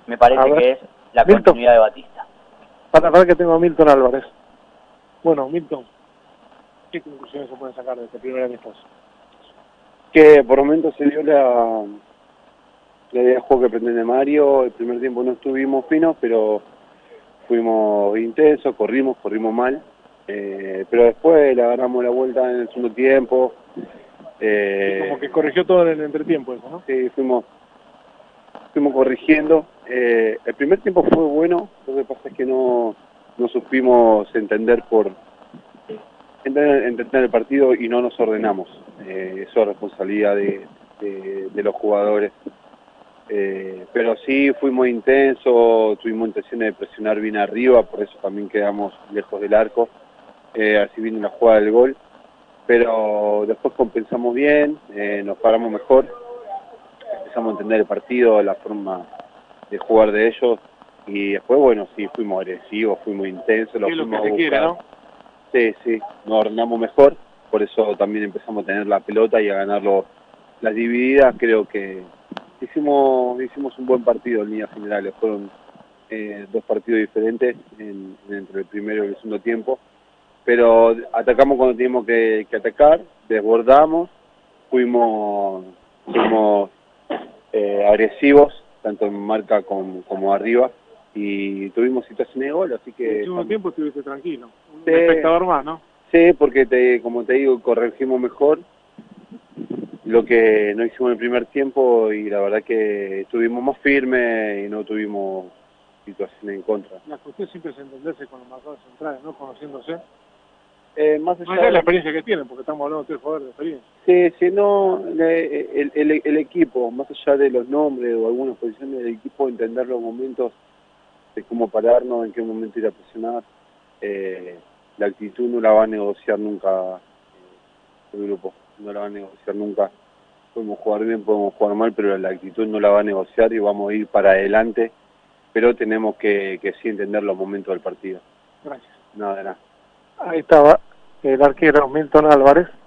me parece que es la Milton. continuidad de Batista. Para que tengo a Milton Álvarez. Bueno, Milton, ¿qué conclusiones se pueden sacar de este primer amistoso? Que por momentos se dio la idea de juego que pretende Mario. El primer tiempo no estuvimos finos, pero fuimos intensos, corrimos mal. Pero después le agarramos la vuelta en el segundo tiempo. Como que corrigió todo en el entretiempo eso, ¿no? Sí, fuimos corrigiendo. El primer tiempo fue bueno, lo que pasa es que no supimos entender el partido y no nos ordenamos. Eso es responsabilidad de los jugadores. Pero sí fuimos intensos, tuvimos intenciones de presionar bien arriba, por eso también quedamos lejos del arco, así vino la jugada del gol. Pero después compensamos bien, nos paramos mejor, empezamos a entender el partido, la forma de jugar de ellos, y después, bueno, sí, fuimos agresivos, fuimos intensos, lo fuimos a buscar. Quiere, ¿no? Sí, nos ordenamos mejor, por eso también empezamos a tener la pelota y a ganar las divididas. Creo que hicimos un buen partido en líneas generales, fueron dos partidos diferentes entre el primero y el segundo tiempo, pero atacamos cuando teníamos que atacar, desbordamos, fuimos agresivos, tanto en marca como arriba, y tuvimos situaciones de gol, así que... En el segundo tiempo estuviste tranquilo, un Sí, espectador más, ¿no? Sí, porque como te digo, corregimos mejor lo que no hicimos en el primer tiempo, y la verdad que estuvimos más firmes y no tuvimos situaciones en contra. La cuestión siempre es entenderse con los marcadores centrales, ¿no? Conociéndose. Más allá de la experiencia que tienen, porque estamos hablando de 3 jugadores de experiencia. Sí, no, el equipo, más allá de los nombres o algunas posiciones del equipo, entender los momentos de cómo pararnos, en qué momento ir a presionar. La actitud no la va a negociar nunca el grupo, no la va a negociar nunca. Podemos jugar bien, podemos jugar mal, pero la actitud no la va a negociar y vamos a ir para adelante, pero tenemos que sí entender los momentos del partido. Gracias. Nada de nada. Ahí estaba el arquero Milton Álvarez.